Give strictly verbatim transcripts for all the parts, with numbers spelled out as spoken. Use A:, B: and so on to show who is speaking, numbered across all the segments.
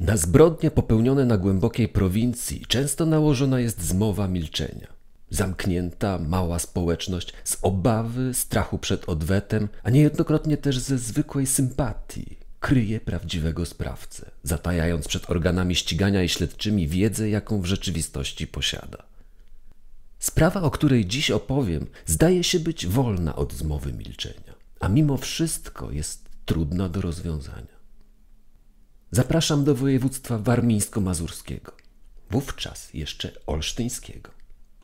A: Na zbrodnie popełnione na głębokiej prowincji często nałożona jest zmowa milczenia. Zamknięta, mała społeczność z obawy, strachu przed odwetem, a niejednokrotnie też ze zwykłej sympatii kryje prawdziwego sprawcę, zatajając przed organami ścigania i śledczymi wiedzę, jaką w rzeczywistości posiada. Sprawa, o której dziś opowiem, zdaje się być wolna od zmowy milczenia, a mimo wszystko jest trudna do rozwiązania. Zapraszam do województwa warmińsko-mazurskiego, wówczas jeszcze olsztyńskiego.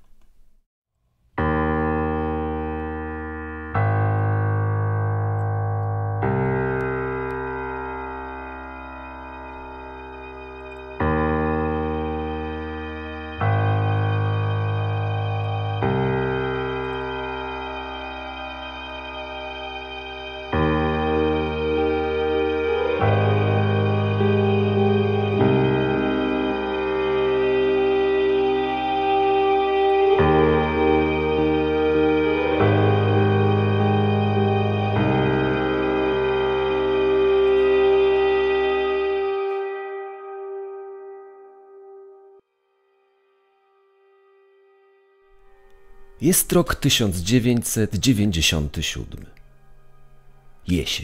A: Jest rok tysiąc dziewięćset dziewięćdziesiąty siódmy. Jesień.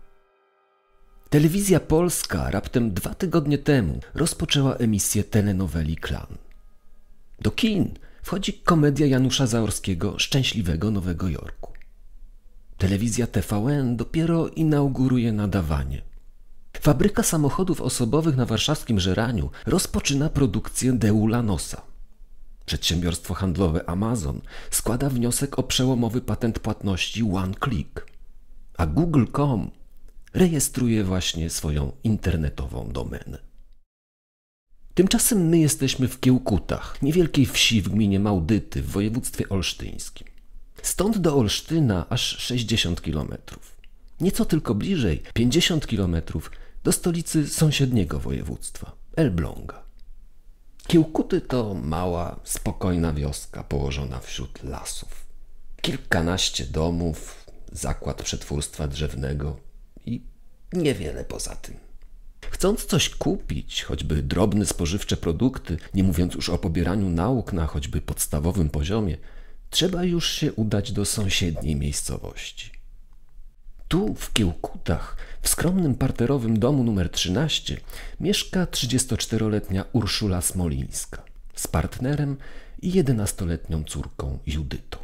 A: Telewizja polska raptem dwa tygodnie temu rozpoczęła emisję telenoweli Klan. Do kin wchodzi komedia Janusza Zaorskiego Szczęśliwego Nowego Jorku. Telewizja T V N dopiero inauguruje nadawanie. Fabryka samochodów osobowych na warszawskim Żeraniu rozpoczyna produkcję Deulanosa. Przedsiębiorstwo handlowe Amazon składa wniosek o przełomowy patent płatności One Click, a Google kropka com rejestruje właśnie swoją internetową domenę. Tymczasem my jesteśmy w Kiełkutach, niewielkiej wsi w gminie Małdyty w województwie olsztyńskim. Stąd do Olsztyna aż sześćdziesiąt kilometrów. Nieco tylko bliżej, pięćdziesiąt kilometrów, do stolicy sąsiedniego województwa, Elbląga. Kiełkuty to mała, spokojna wioska położona wśród lasów. Kilkanaście domów, zakład przetwórstwa drzewnego i niewiele poza tym. Chcąc coś kupić, choćby drobne spożywcze produkty, nie mówiąc już o pobieraniu nauk na choćby podstawowym poziomie, trzeba już się udać do sąsiedniej miejscowości. Tu, w Kiełkutach, w skromnym parterowym domu numer trzynaście, mieszka trzydziestoczteroletnia Urszula Smolińska z partnerem i jedenastoletnią córką Judytą.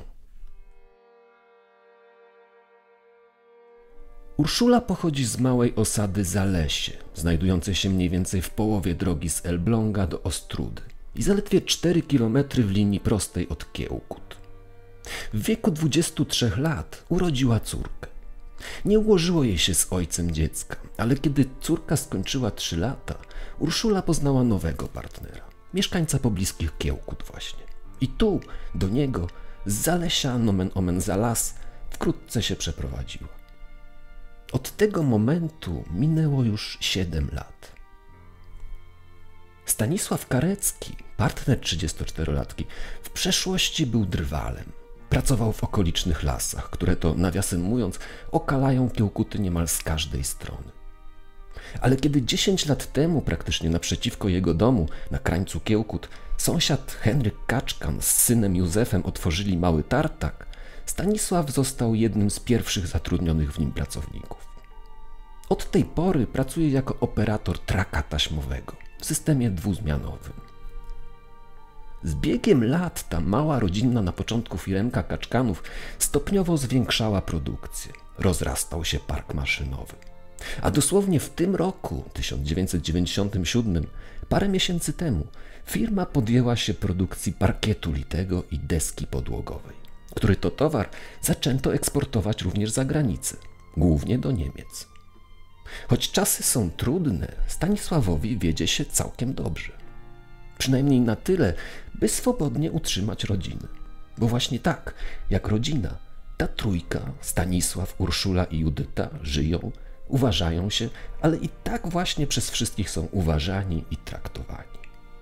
A: Urszula pochodzi z małej osady Zalesie, znajdującej się mniej więcej w połowie drogi z Elbląga do Ostródy i zaledwie cztery kilometry w linii prostej od Kiełkut. W wieku dwudziestu trzech lat urodziła córkę. Nie ułożyło jej się z ojcem dziecka, ale kiedy córka skończyła trzy lata, Urszula poznała nowego partnera, mieszkańca pobliskich Kiełkut właśnie. I tu, do niego, z Zalesia, nomen omen za las, wkrótce się przeprowadziła. Od tego momentu minęło już siedem lat. Stanisław Karecki, partner trzydziestoczterolatki, w przeszłości był drwalem. Pracował w okolicznych lasach, które to, nawiasem mówiąc, okalają Kiełkuty niemal z każdej strony. Ale kiedy dziesięć lat temu, praktycznie naprzeciwko jego domu, na krańcu Kiełkut, sąsiad Henryk Kaczkan z synem Józefem otworzyli mały tartak, Stanisław został jednym z pierwszych zatrudnionych w nim pracowników. Od tej pory pracuje jako operator traka taśmowego w systemie dwuzmianowym. Z biegiem lat ta mała rodzinna na początku firemka Kaczkanów stopniowo zwiększała produkcję. Rozrastał się park maszynowy. A dosłownie w tym roku, tysiąc dziewięćset dziewięćdziesiątym siódmym, parę miesięcy temu, firma podjęła się produkcji parkietu litego i deski podłogowej, który to towar zaczęto eksportować również za granicę, głównie do Niemiec. Choć czasy są trudne, Stanisławowi wiedzie się całkiem dobrze. Przynajmniej na tyle, by swobodnie utrzymać rodzinę. Bo właśnie tak, jak rodzina, ta trójka, Stanisław, Urszula i Judyta, żyją, uważają się, ale i tak właśnie przez wszystkich są uważani i traktowani.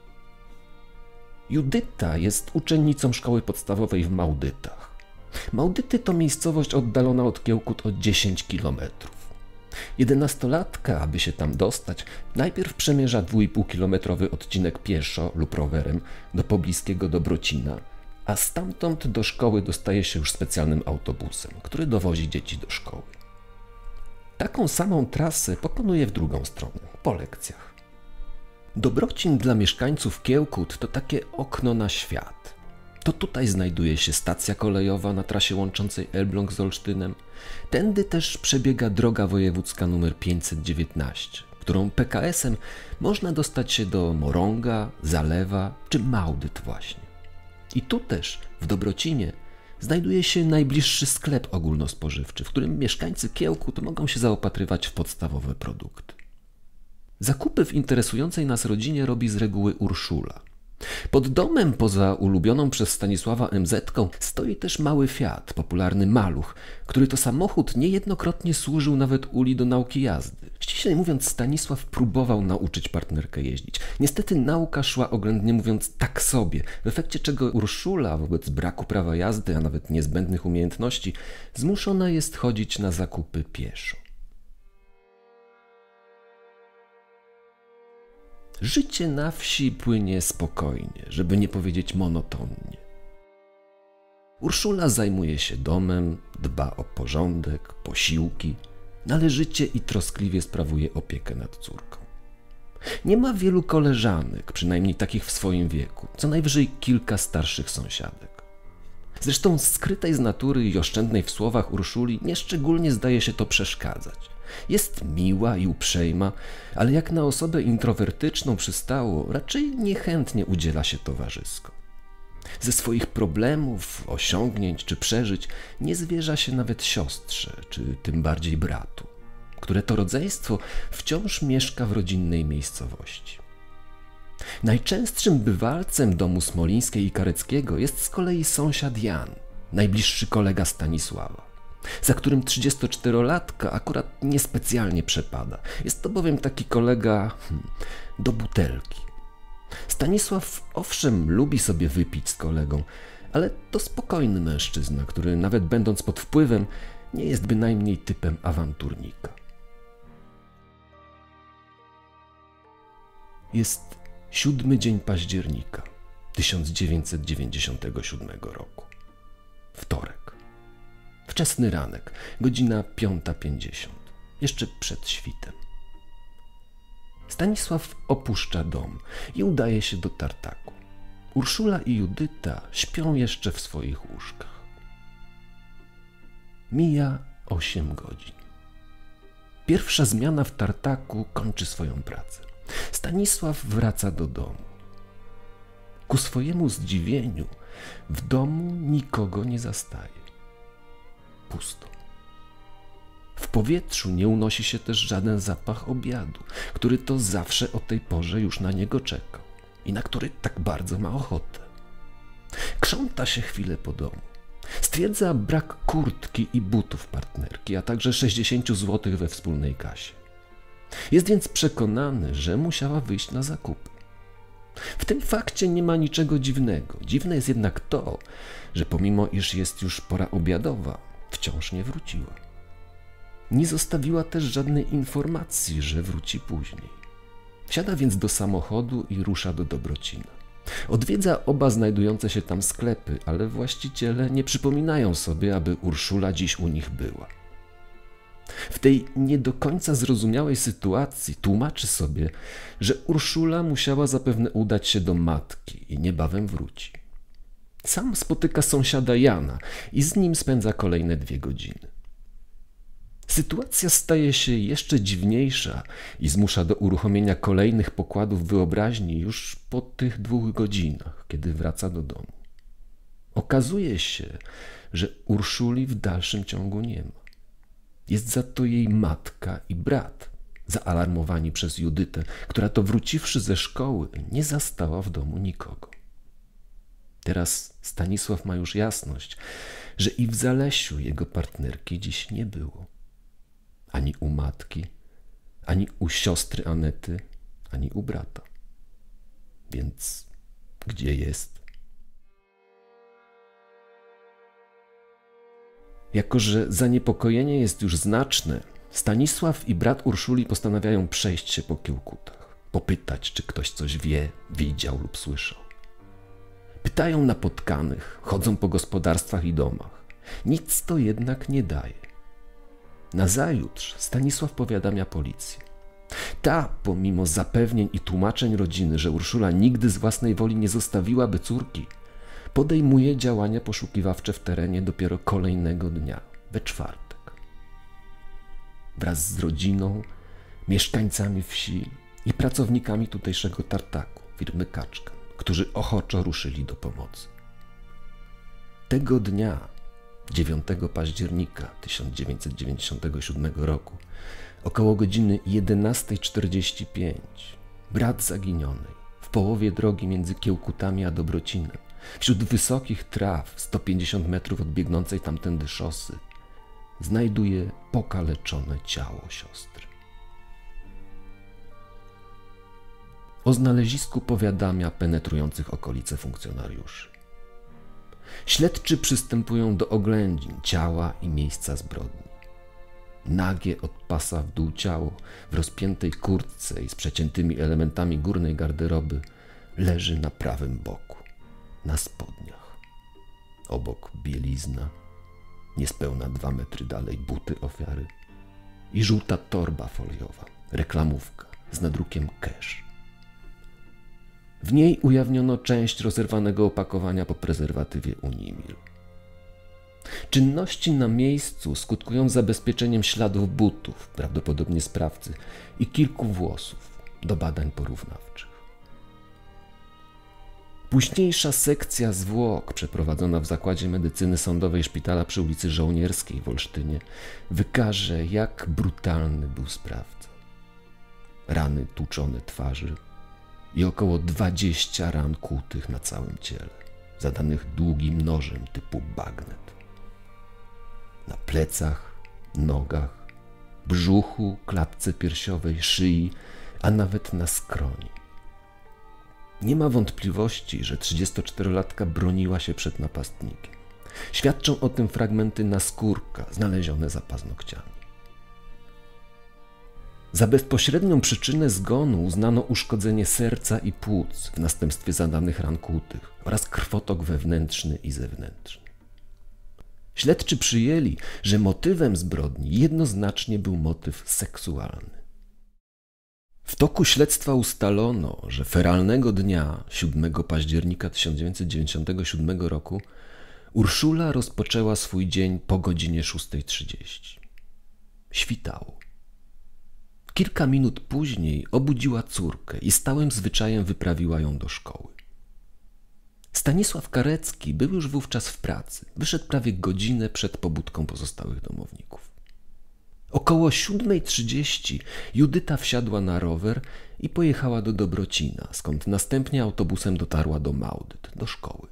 A: Judyta jest uczennicą szkoły podstawowej w Małdytach. Małdyty to miejscowość oddalona od Kiełkut o dziesięć kilometrów. Jedenastolatka, aby się tam dostać, najpierw przemierza dwuipółkilometrowy odcinek pieszo lub rowerem do pobliskiego Dobrocina, a stamtąd do szkoły dostaje się już specjalnym autobusem, który dowozi dzieci do szkoły. Taką samą trasę pokonuje w drugą stronę, po lekcjach. Dobrocin dla mieszkańców Kiełkut to takie okno na świat. To tutaj znajduje się stacja kolejowa na trasie łączącej Elbląg z Olsztynem. Tędy też przebiega droga wojewódzka nr pięćset dziewiętnaście, którą P K S-em można dostać się do Morąga, Zalewa czy Małdyt właśnie. I tu też, w Dobrocinie, znajduje się najbliższy sklep ogólnospożywczy, w którym mieszkańcy Kiełkut mogą się zaopatrywać w podstawowe produkty. Zakupy w interesującej nas rodzinie robi z reguły Urszula. Pod domem, poza ulubioną przez Stanisława em zetką, stoi też mały Fiat, popularny Maluch, który to samochód niejednokrotnie służył nawet Uli do nauki jazdy. Ściślej mówiąc, Stanisław próbował nauczyć partnerkę jeździć. Niestety nauka szła oględnie mówiąc tak sobie, w efekcie czego Urszula wobec braku prawa jazdy, a nawet niezbędnych umiejętności, zmuszona jest chodzić na zakupy pieszo. Życie na wsi płynie spokojnie, żeby nie powiedzieć monotonnie. Urszula zajmuje się domem, dba o porządek, posiłki, należycie i troskliwie sprawuje opiekę nad córką. Nie ma wielu koleżanek, przynajmniej takich w swoim wieku, co najwyżej kilka starszych sąsiadek. Zresztą skrytej z natury i oszczędnej w słowach Urszuli nieszczególnie zdaje się to przeszkadzać. Jest miła i uprzejma, ale jak na osobę introwertyczną przystało, raczej niechętnie udziela się towarzysko. Ze swoich problemów, osiągnięć czy przeżyć nie zwierza się nawet siostrze, czy tym bardziej bratu, które to rodzeństwo wciąż mieszka w rodzinnej miejscowości. Najczęstszym bywalcem domu Smolińskiej i Kareckiego jest z kolei sąsiad Jan, najbliższy kolega Stanisława, za którym trzydziestoczterolatka akurat niespecjalnie przepada. Jest to bowiem taki kolega hmm, do butelki. Stanisław owszem lubi sobie wypić z kolegą, ale to spokojny mężczyzna, który nawet będąc pod wpływem nie jest bynajmniej typem awanturnika. Jest siódmy dzień października tysiąc dziewięćset dziewięćdziesiątego siódmego roku. Wtorek. Wczesny ranek, godzina piąta pięćdziesiąt, jeszcze przed świtem. Stanisław opuszcza dom i udaje się do tartaku. Urszula i Judyta śpią jeszcze w swoich łóżkach. Mija osiem godzin. Pierwsza zmiana w tartaku kończy swoją pracę. Stanisław wraca do domu. Ku swojemu zdziwieniu w domu nikogo nie zastaje. Pusto. W powietrzu nie unosi się też żaden zapach obiadu, który to zawsze o tej porze już na niego czekał i na który tak bardzo ma ochotę. Krząta się chwilę po domu. Stwierdza brak kurtki i butów partnerki, a także sześćdziesiąt złotych we wspólnej kasie. Jest więc przekonany, że musiała wyjść na zakupy. W tym fakcie nie ma niczego dziwnego. Dziwne jest jednak to, że pomimo iż jest już pora obiadowa, wciąż nie wróciła. Nie zostawiła też żadnej informacji, że wróci później. Wsiada więc do samochodu i rusza do Dobrocina. Odwiedza oba znajdujące się tam sklepy, ale właściciele nie przypominają sobie, aby Urszula dziś u nich była. W tej nie do końca zrozumiałej sytuacji tłumaczy sobie, że Urszula musiała zapewne udać się do matki i niebawem wróci. Sam spotyka sąsiada Jana i z nim spędza kolejne dwie godziny. Sytuacja staje się jeszcze dziwniejsza i zmusza do uruchomienia kolejnych pokładów wyobraźni już po tych dwóch godzinach, kiedy wraca do domu. Okazuje się, że Urszuli w dalszym ciągu nie ma. Jest za to jej matka i brat, zaalarmowani przez Judytę, która to wróciwszy ze szkoły nie zastała w domu nikogo. Teraz Stanisław ma już jasność, że i w Zalesiu jego partnerki dziś nie było. Ani u matki, ani u siostry Anety, ani u brata. Więc gdzie jest? Jako że zaniepokojenie jest już znaczne, Stanisław i brat Urszuli postanawiają przejść się po Kiełkutach, popytać, czy ktoś coś wie, widział lub słyszał. Pytają napotkanych, chodzą po gospodarstwach i domach. Nic to jednak nie daje. Nazajutrz Stanisław powiadamia policję. Ta, pomimo zapewnień i tłumaczeń rodziny, że Urszula nigdy z własnej woli nie zostawiłaby córki, podejmuje działania poszukiwawcze w terenie dopiero kolejnego dnia, we czwartek. Wraz z rodziną, mieszkańcami wsi i pracownikami tutejszego tartaku, firmy Kaczka, którzy ochoczo ruszyli do pomocy. Tego dnia, dziewiątego października tysiąc dziewięćset dziewięćdziesiątego siódmego roku, około godziny jedenastej czterdzieści pięć, brat zaginionej, w połowie drogi między Kiełkutami a Dobrocinem, wśród wysokich traw sto pięćdziesiąt metrów od biegnącej tamtędy szosy, znajduje pokaleczone ciało siostry. O znalezisku powiadamia penetrujących okolice funkcjonariuszy. Śledczy przystępują do oględzin ciała i miejsca zbrodni. Nagie od pasa w dół ciało, w rozpiętej kurtce i z przeciętymi elementami górnej garderoby, leży na prawym boku, na spodniach. Obok bielizna, niespełna dwa metry dalej buty ofiary i żółta torba foliowa, reklamówka z nadrukiem cash. W niej ujawniono część rozerwanego opakowania po prezerwatywie Unimil. Czynności na miejscu skutkują zabezpieczeniem śladów butów, prawdopodobnie sprawcy, i kilku włosów do badań porównawczych. Późniejsza sekcja zwłok przeprowadzona w Zakładzie Medycyny Sądowej Szpitala przy ulicy Żołnierskiej w Olsztynie wykaże, jak brutalny był sprawca. Rany tłuczone twarzy i około dwadzieścia ran kłutych na całym ciele, zadanych długim nożem typu bagnet. Na plecach, nogach, brzuchu, klatce piersiowej, szyi, a nawet na skroni. Nie ma wątpliwości, że trzydziestoczterolatka broniła się przed napastnikiem. Świadczą o tym fragmenty naskórka znalezione za paznokciami. Za bezpośrednią przyczynę zgonu uznano uszkodzenie serca i płuc w następstwie zadanych ran kłutych oraz krwotok wewnętrzny i zewnętrzny. Śledczy przyjęli, że motywem zbrodni jednoznacznie był motyw seksualny. W toku śledztwa ustalono, że feralnego dnia, siódmego października tysiąc dziewięćset dziewięćdziesiątego siódmego roku, Urszula rozpoczęła swój dzień po godzinie szóstej trzydzieści. Świtało. Kilka minut później obudziła córkę i stałym zwyczajem wyprawiła ją do szkoły. Stanisław Karecki był już wówczas w pracy. Wyszedł prawie godzinę przed pobudką pozostałych domowników. Około siódmej trzydzieści Judyta wsiadła na rower i pojechała do Dobrocina, skąd następnie autobusem dotarła do Małdyt, do szkoły.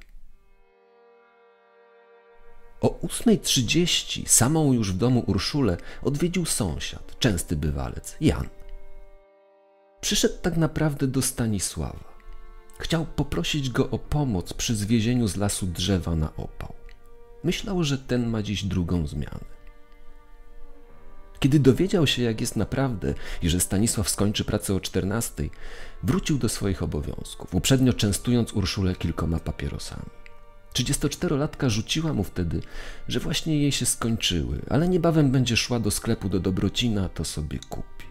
A: O ósmej trzydzieści samą już w domu Urszulę odwiedził sąsiad, częsty bywalec, Jan. Przyszedł tak naprawdę do Stanisława. Chciał poprosić go o pomoc przy zwiezieniu z lasu drzewa na opał. Myślał, że ten ma dziś drugą zmianę. Kiedy dowiedział się, jak jest naprawdę i że Stanisław skończy pracę o czternastej, wrócił do swoich obowiązków, uprzednio częstując Urszulę kilkoma papierosami. Trzydziestoczterolatka rzuciła mu wtedy, że właśnie jej się skończyły, ale niebawem będzie szła do sklepu do Dobrocina, to sobie kupi.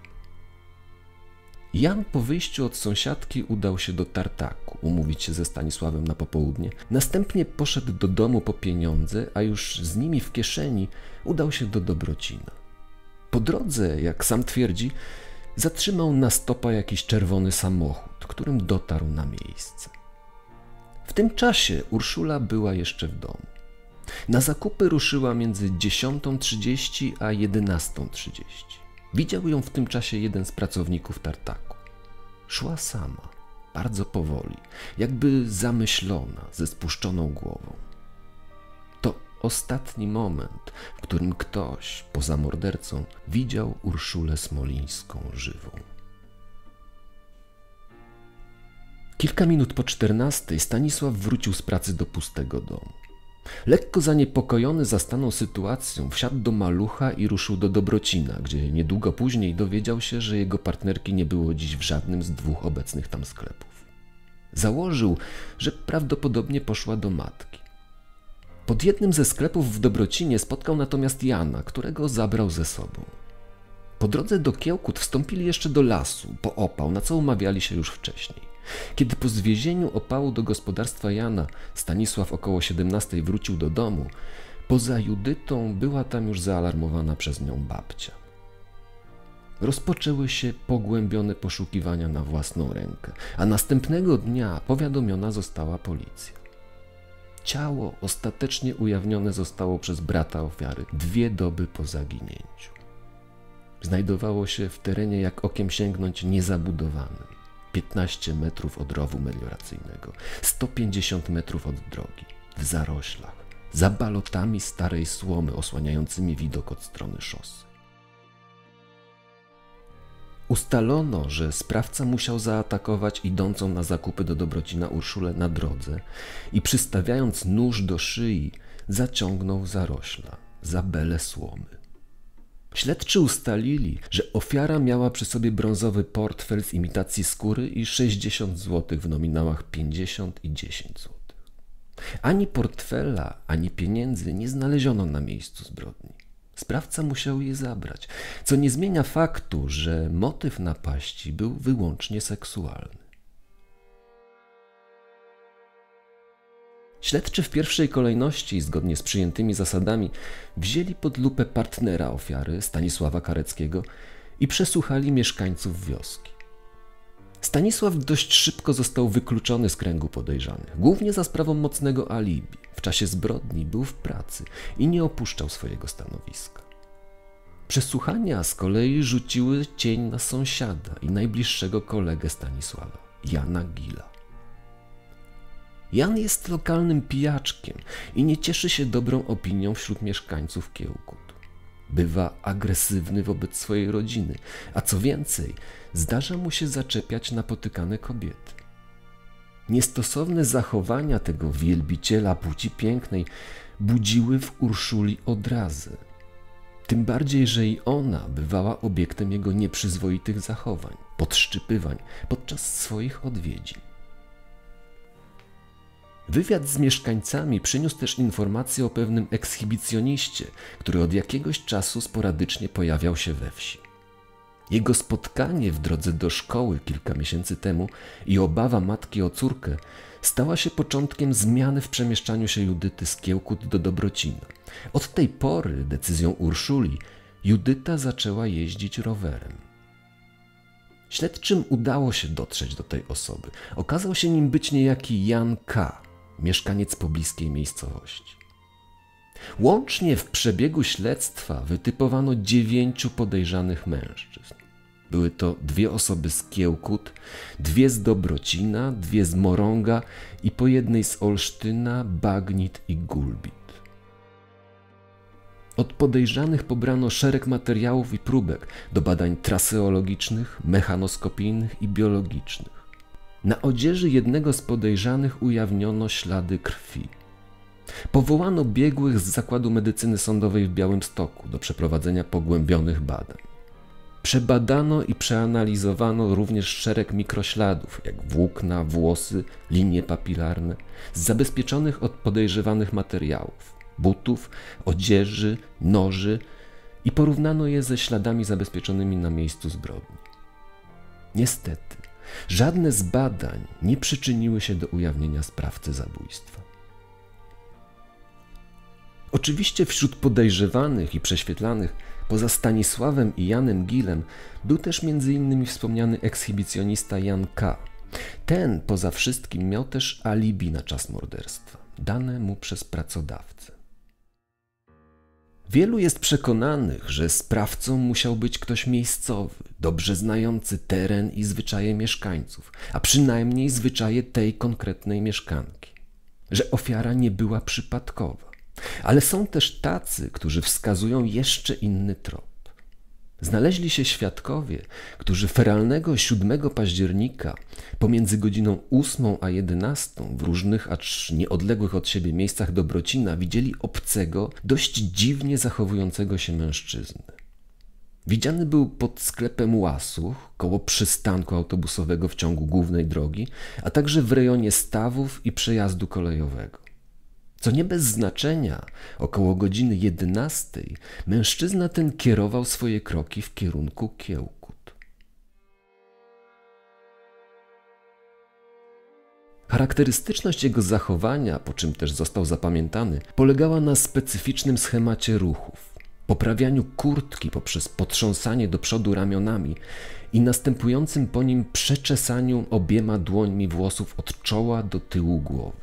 A: Jan po wyjściu od sąsiadki udał się do tartaku, umówić się ze Stanisławem na popołudnie. Następnie poszedł do domu po pieniądze, a już z nimi w kieszeni udał się do Dobrocina. Po drodze, jak sam twierdzi, zatrzymał na stopa jakiś czerwony samochód, którym dotarł na miejsce. W tym czasie Urszula była jeszcze w domu. Na zakupy ruszyła między dziesiątą trzydzieści a jedenastą trzydzieści. Widział ją w tym czasie jeden z pracowników tartaku. Szła sama, bardzo powoli, jakby zamyślona, ze spuszczoną głową. To ostatni moment, w którym ktoś, poza mordercą, widział Urszulę Smolińską żywą. Kilka minut po czternastej Stanisław wrócił z pracy do pustego domu. Lekko zaniepokojony zastaną sytuacją, wsiadł do malucha i ruszył do Dobrocina, gdzie niedługo później dowiedział się, że jego partnerki nie było dziś w żadnym z dwóch obecnych tam sklepów. Założył, że prawdopodobnie poszła do matki. Pod jednym ze sklepów w Dobrocinie spotkał natomiast Jana, którego zabrał ze sobą. Po drodze do Kiełkut wstąpili jeszcze do lasu, po opał, na co umawiali się już wcześniej. Kiedy po zwiezieniu opału do gospodarstwa Jana Stanisław około siedemnastej wrócił do domu, poza Judytą była tam już zaalarmowana przez nią babcia. Rozpoczęły się pogłębione poszukiwania na własną rękę, a następnego dnia powiadomiona została policja. Ciało ostatecznie ujawnione zostało przez brata ofiary dwie doby po zaginięciu. Znajdowało się w terenie jak okiem sięgnąć niezabudowanym. piętnaście metrów od rowu melioracyjnego, sto pięćdziesiąt metrów od drogi, w zaroślach, za balotami starej słomy osłaniającymi widok od strony szosy. Ustalono, że sprawca musiał zaatakować idącą na zakupy do Dobrocina Urszulę na drodze i przystawiając nóż do szyi, zaciągnął w zarośla, za belę słomy. Śledczy ustalili, że ofiara miała przy sobie brązowy portfel z imitacji skóry i sześćdziesiąt złotych w nominałach pięćdziesiąt i dziesięć złotych. Ani portfela, ani pieniędzy nie znaleziono na miejscu zbrodni. Sprawca musiał je zabrać, co nie zmienia faktu, że motyw napaści był wyłącznie seksualny. Śledczy w pierwszej kolejności, zgodnie z przyjętymi zasadami, wzięli pod lupę partnera ofiary, Stanisława Kareckiego, i przesłuchali mieszkańców wioski. Stanisław dość szybko został wykluczony z kręgu podejrzanych, głównie za sprawą mocnego alibi. W czasie zbrodni był w pracy i nie opuszczał swojego stanowiska. Przesłuchania z kolei rzuciły cień na sąsiada i najbliższego kolegę Stanisława, Jana Gila. Jan jest lokalnym pijaczkiem i nie cieszy się dobrą opinią wśród mieszkańców Kiełkut. Bywa agresywny wobec swojej rodziny, a co więcej, zdarza mu się zaczepiać napotykane kobiety. Niestosowne zachowania tego wielbiciela płci pięknej budziły w Urszuli odrazę. Tym bardziej, że i ona bywała obiektem jego nieprzyzwoitych zachowań, podszczypywań podczas swoich odwiedzin. Wywiad z mieszkańcami przyniósł też informację o pewnym ekshibicjoniście, który od jakiegoś czasu sporadycznie pojawiał się we wsi. Jego spotkanie w drodze do szkoły kilka miesięcy temu i obawa matki o córkę stała się początkiem zmiany w przemieszczaniu się Judyty z Kiełkut do Dobrocina. Od tej pory, decyzją Urszuli, Judyta zaczęła jeździć rowerem. Śledczym udało się dotrzeć do tej osoby. Okazał się nim być niejaki Jan K., mieszkaniec pobliskiej miejscowości. Łącznie w przebiegu śledztwa wytypowano dziewięciu podejrzanych mężczyzn. Były to dwie osoby z Kiełkut, dwie z Dobrocina, dwie z Morąga i po jednej z Olsztyna, Bagnit i Gulbit. Od podejrzanych pobrano szereg materiałów i próbek do badań traseologicznych, mechanoskopijnych i biologicznych. Na odzieży jednego z podejrzanych ujawniono ślady krwi. Powołano biegłych z Zakładu Medycyny Sądowej w Białymstoku do przeprowadzenia pogłębionych badań. Przebadano i przeanalizowano również szereg mikrośladów, jak włókna, włosy, linie papilarne, z zabezpieczonych od podejrzewanych materiałów, butów, odzieży, noży i porównano je ze śladami zabezpieczonymi na miejscu zbrodni. Niestety, żadne z badań nie przyczyniły się do ujawnienia sprawcy zabójstwa. Oczywiście wśród podejrzewanych i prześwietlanych, poza Stanisławem i Janem Gilem, był też między innymi wspomniany ekshibicjonista Jan K. Ten poza wszystkim miał też alibi na czas morderstwa, dane mu przez pracodawcę. Wielu jest przekonanych, że sprawcą musiał być ktoś miejscowy, dobrze znający teren i zwyczaje mieszkańców, a przynajmniej zwyczaje tej konkretnej mieszkanki. Że ofiara nie była przypadkowa. Ale są też tacy, którzy wskazują jeszcze inny trop. Znaleźli się świadkowie, którzy feralnego siódmego października pomiędzy godziną ósmą a jedenastą w różnych, acz nieodległych od siebie miejscach Dobrocina widzieli obcego, dość dziwnie zachowującego się mężczyznę. Widziany był pod sklepem Łasuch, koło przystanku autobusowego w ciągu głównej drogi, a także w rejonie stawów i przejazdu kolejowego. Co nie bez znaczenia, około godziny jedenastej mężczyzna ten kierował swoje kroki w kierunku Kiełkut. Charakterystyczność jego zachowania, po czym też został zapamiętany, polegała na specyficznym schemacie ruchów, poprawianiu kurtki poprzez potrząsanie do przodu ramionami i następującym po nim przeczesaniu obiema dłońmi włosów od czoła do tyłu głowy.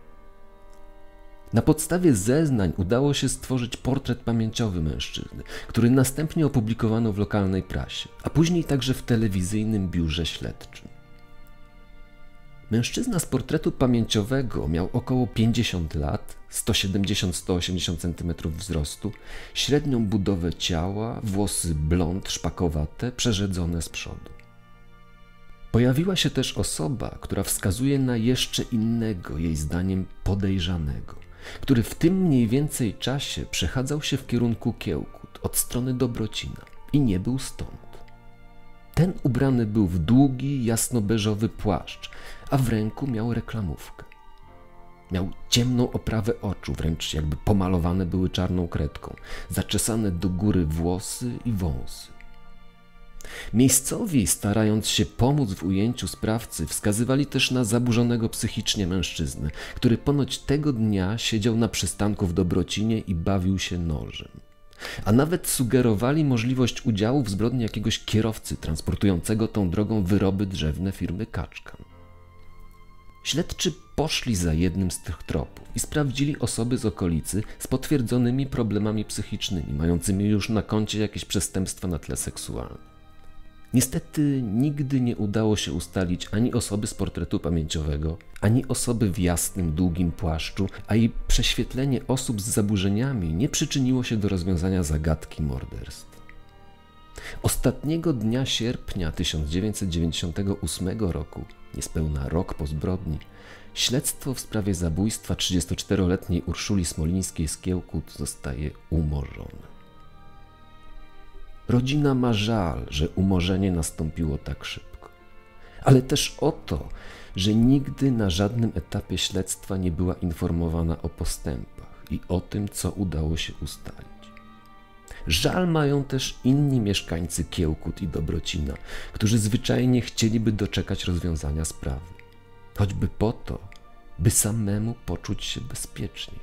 A: Na podstawie zeznań udało się stworzyć portret pamięciowy mężczyzny, który następnie opublikowano w lokalnej prasie, a później także w telewizyjnym biurze śledczym. Mężczyzna z portretu pamięciowego miał około pięćdziesiąt lat, sto siedemdziesiąt do stu osiemdziesięciu centymetrów wzrostu, średnią budowę ciała, włosy blond szpakowate, przerzedzone z przodu. Pojawiła się też osoba, która wskazuje na jeszcze innego, jej zdaniem podejrzanego, który w tym mniej więcej czasie przechadzał się w kierunku Kiełkut od strony Dobrocina i nie był stąd. Ten ubrany był w długi, jasnobeżowy płaszcz, a w ręku miał reklamówkę. Miał ciemną oprawę oczu, wręcz jakby pomalowane były czarną kredką, zaczesane do góry włosy i wąsy. Miejscowi, starając się pomóc w ujęciu sprawcy, wskazywali też na zaburzonego psychicznie mężczyznę, który ponoć tego dnia siedział na przystanku w Dobrocinie i bawił się nożem. A nawet sugerowali możliwość udziału w zbrodni jakiegoś kierowcy transportującego tą drogą wyroby drzewne firmy Kaczkan. Śledczy poszli za jednym z tych tropów i sprawdzili osoby z okolicy z potwierdzonymi problemami psychicznymi, mającymi już na koncie jakieś przestępstwa na tle seksualnym. Niestety nigdy nie udało się ustalić ani osoby z portretu pamięciowego, ani osoby w jasnym, długim płaszczu, a i prześwietlenie osób z zaburzeniami nie przyczyniło się do rozwiązania zagadki morderstw. Ostatniego dnia sierpnia tysiąc dziewięćset dziewięćdziesiątego ósmego roku, niespełna rok po zbrodni, śledztwo w sprawie zabójstwa trzydziestoczteroletniej Urszuli Smolińskiej z Kiełkut zostaje umorzone. Rodzina ma żal, że umorzenie nastąpiło tak szybko, ale też o to, że nigdy na żadnym etapie śledztwa nie była informowana o postępach i o tym, co udało się ustalić. Żal mają też inni mieszkańcy Kiełkut i Dobrocina, którzy zwyczajnie chcieliby doczekać rozwiązania sprawy, choćby po to, by samemu poczuć się bezpieczniej.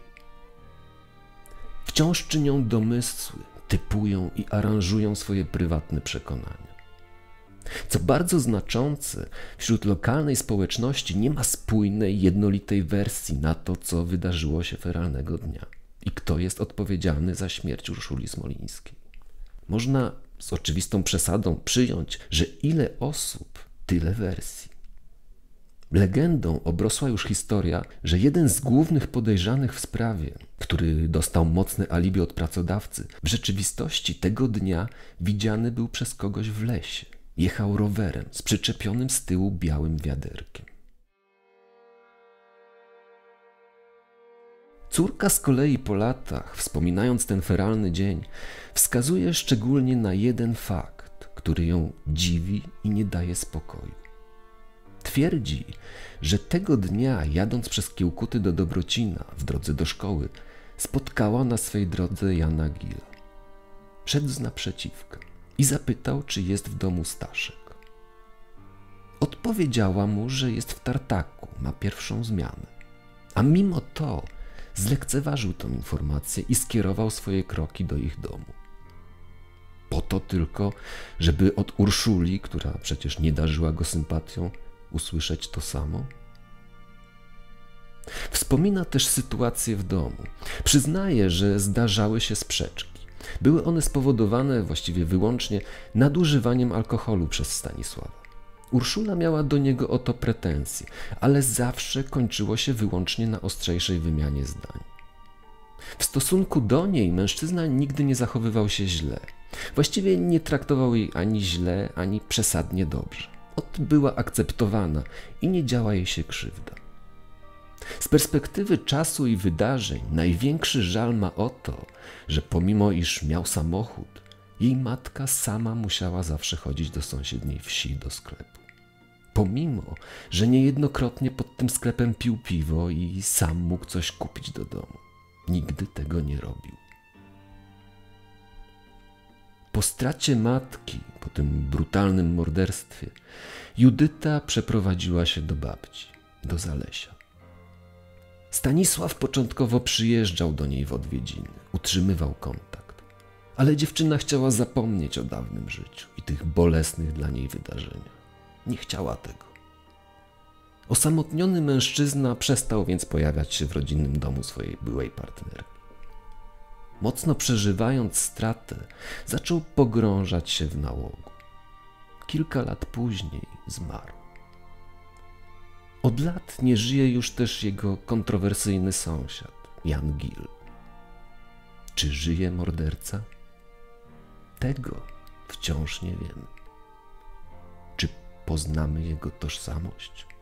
A: Wciąż czynią domysły, typują i aranżują swoje prywatne przekonania. Co bardzo znaczące, wśród lokalnej społeczności nie ma spójnej, jednolitej wersji na to, co wydarzyło się feralnego dnia i kto jest odpowiedzialny za śmierć Urszuli Smolińskiej. Można z oczywistą przesadą przyjąć, że ile osób, tyle wersji. Legendą obrosła już historia, że jeden z głównych podejrzanych w sprawie, który dostał mocne alibi od pracodawcy, w rzeczywistości tego dnia widziany był przez kogoś w lesie. Jechał rowerem z przyczepionym z tyłu białym wiaderkiem. Córka z kolei po latach, wspominając ten feralny dzień, wskazuje szczególnie na jeden fakt, który ją dziwi i nie daje spokoju. Twierdzi, że tego dnia, jadąc przez Kiełkuty do Dobrocina w drodze do szkoły, spotkała na swej drodze Jana Gila. Szedł z naprzeciwka i zapytał, czy jest w domu Staszek. Odpowiedziała mu, że jest w tartaku, ma pierwszą zmianę. A mimo to zlekceważył tą informację i skierował swoje kroki do ich domu. Po to tylko, żeby od Urszuli, która przecież nie darzyła go sympatią, usłyszeć to samo? Wspomina też sytuację w domu. Przyznaje, że zdarzały się sprzeczki. Były one spowodowane właściwie wyłącznie nadużywaniem alkoholu przez Stanisława. Urszula miała do niego o to pretensje, ale zawsze kończyło się wyłącznie na ostrzejszej wymianie zdań. W stosunku do niej mężczyzna nigdy nie zachowywał się źle. Właściwie nie traktował jej ani źle, ani przesadnie dobrze. Ot była akceptowana i nie działa jej się krzywda. Z perspektywy czasu i wydarzeń największy żal ma o to, że pomimo iż miał samochód, jej matka sama musiała zawsze chodzić do sąsiedniej wsi do sklepu. Pomimo, że niejednokrotnie pod tym sklepem pił piwo i sam mógł coś kupić do domu. Nigdy tego nie robił. Po stracie matki, po tym brutalnym morderstwie, Judyta przeprowadziła się do babci, do Zalesia. Stanisław początkowo przyjeżdżał do niej w odwiedziny, utrzymywał kontakt, ale dziewczyna chciała zapomnieć o dawnym życiu i tych bolesnych dla niej wydarzeniach. Nie chciała tego. Osamotniony mężczyzna przestał więc pojawiać się w rodzinnym domu swojej byłej partnerki. Mocno przeżywając stratę, zaczął pogrążać się w nałogu. Kilka lat później zmarł. Od lat nie żyje już też jego kontrowersyjny sąsiad, Jan Gil. Czy żyje morderca? Tego wciąż nie wiemy. Czy poznamy jego tożsamość?